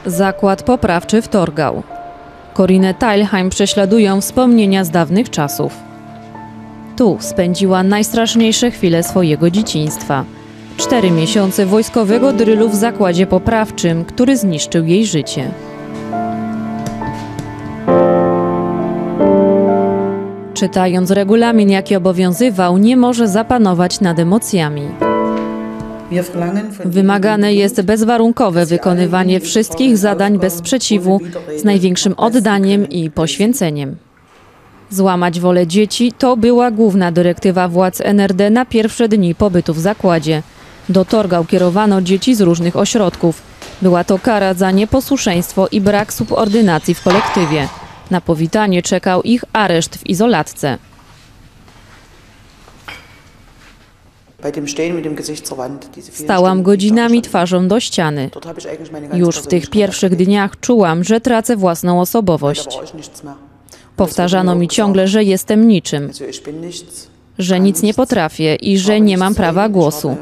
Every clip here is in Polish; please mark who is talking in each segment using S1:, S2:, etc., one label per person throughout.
S1: Zakład poprawczy w Torgau. Corinę Teilheim prześladują wspomnienia z dawnych czasów. Tu spędziła najstraszniejsze chwile swojego dzieciństwa. 4 miesiące wojskowego drylu w zakładzie poprawczym, który zniszczył jej życie. Czytając regulamin, jaki obowiązywał, nie może zapanować nad emocjami. Wymagane jest bezwarunkowe wykonywanie wszystkich zadań bez sprzeciwu, z największym oddaniem i poświęceniem. Złamać wolę dzieci to była główna dyrektywa władz NRD na pierwsze dni pobytu w zakładzie. Do Torgau kierowano dzieci z różnych ośrodków. Była to kara za nieposłuszeństwo i brak subordynacji w kolektywie. Na powitanie czekał ich areszt w izolatce. Stałam godzinami twarzą do ściany. Już w tych pierwszych dniach czułam, że tracę własną osobowość. Powtarzano mi ciągle, że jestem niczym, że nic nie potrafię i że nie mam prawa głosu.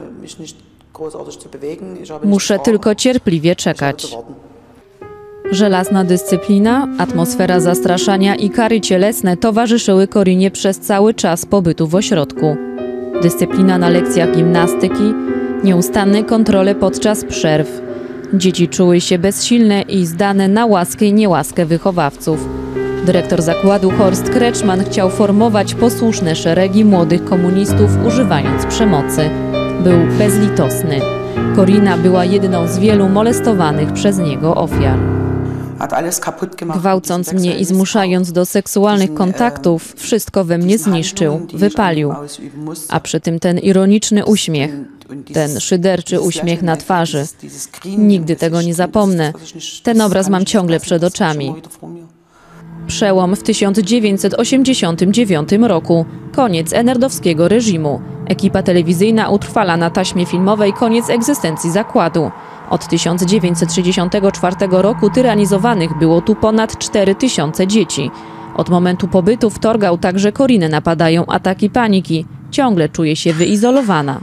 S1: Muszę tylko cierpliwie czekać. Żelazna dyscyplina, atmosfera zastraszania i kary cielesne towarzyszyły Corinie przez cały czas pobytu w ośrodku. Dyscyplina na lekcjach gimnastyki, nieustanne kontrole podczas przerw. Dzieci czuły się bezsilne i zdane na łaskę i niełaskę wychowawców. Dyrektor zakładu Horst Kretschmann chciał formować posłuszne szeregi młodych komunistów, używając przemocy. Był bezlitosny. Corina była jedną z wielu molestowanych przez niego ofiar. Gwałcąc mnie i zmuszając do seksualnych kontaktów, wszystko we mnie zniszczył, wypalił. A przy tym ten ironiczny uśmiech, ten szyderczy uśmiech na twarzy. Nigdy tego nie zapomnę. Ten obraz mam ciągle przed oczami. Przełom w 1989 roku. Koniec NRD-owskiego reżimu. Ekipa telewizyjna utrwala na taśmie filmowej koniec egzystencji zakładu. Od 1964 roku tyranizowanych było tu ponad 4000 dzieci. Od momentu pobytu w Torgau także Corinę napadają ataki paniki. Ciągle czuje się wyizolowana.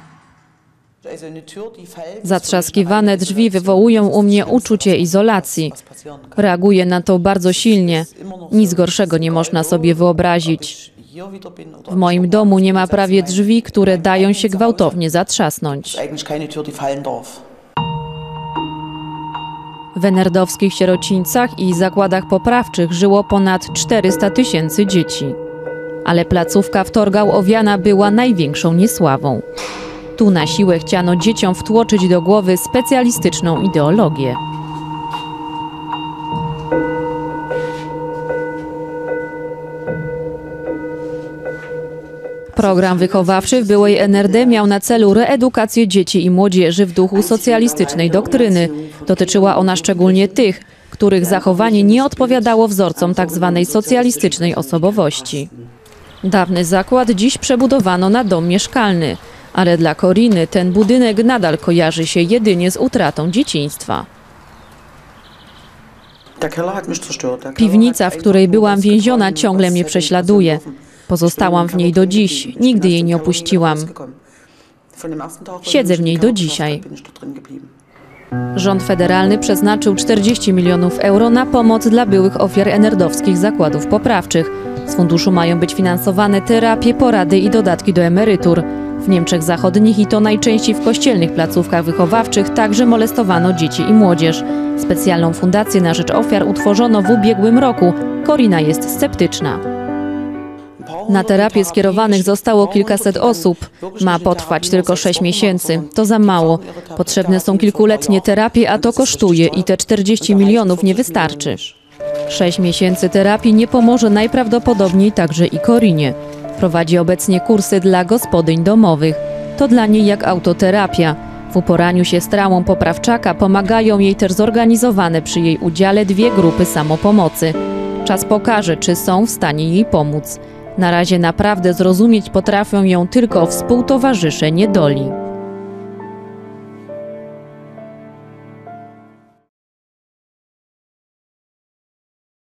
S1: Zatrzaskiwane drzwi wywołują u mnie uczucie izolacji. Reaguję na to bardzo silnie. Nic gorszego nie można sobie wyobrazić. W moim domu nie ma prawie drzwi, które dają się gwałtownie zatrzasnąć. W NRD-owskich sierocińcach i zakładach poprawczych żyło ponad 400 000 dzieci. Ale placówka w Torgau owiana była największą niesławą. Tu na siłę chciano dzieciom wtłoczyć do głowy specjalistyczną ideologię. Program wychowawczy w byłej NRD miał na celu reedukację dzieci i młodzieży w duchu socjalistycznej doktryny. Dotyczyła ona szczególnie tych, których zachowanie nie odpowiadało wzorcom tzw. socjalistycznej osobowości. Dawny zakład dziś przebudowano na dom mieszkalny, ale dla Coriny ten budynek nadal kojarzy się jedynie z utratą dzieciństwa. Piwnica, w której byłam więziona, ciągle mnie prześladuje. Pozostałam w niej do dziś, nigdy jej nie opuściłam. Siedzę w niej do dzisiaj. Rząd federalny przeznaczył 40 milionów euro na pomoc dla byłych ofiar NRD-owskich zakładów poprawczych. Z funduszu mają być finansowane terapie, porady i dodatki do emerytur. W Niemczech Zachodnich i to najczęściej w kościelnych placówkach wychowawczych także molestowano dzieci i młodzież. Specjalną fundację na rzecz ofiar utworzono w ubiegłym roku. Corina jest sceptyczna. Na terapię skierowanych zostało kilkaset osób. Ma potrwać tylko 6 miesięcy. To za mało. Potrzebne są kilkuletnie terapie, a to kosztuje i te 40 milionów nie wystarczy. 6 miesięcy terapii nie pomoże najprawdopodobniej także i Corinie. Prowadzi obecnie kursy dla gospodyń domowych. To dla niej jak autoterapia. W uporaniu się z traumą poprawczaka pomagają jej też zorganizowane przy jej udziale 2 grupy samopomocy. Czas pokaże, czy są w stanie jej pomóc. Na razie naprawdę zrozumieć potrafią ją tylko współtowarzysze niedoli.